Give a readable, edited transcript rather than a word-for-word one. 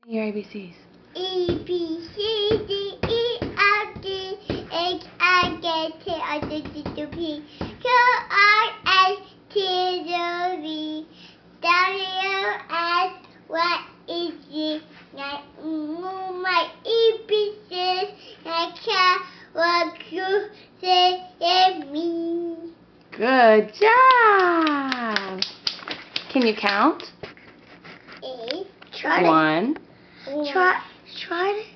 Your ABCs. E, B, C, D, E, F, G, H, I, J, K, L, M, N, O, P, Q, R, S, T, U, V, W, X, Y, Z. My ABCs, I can't walk you, say me. Good job. Can you count? Try 1. Try it.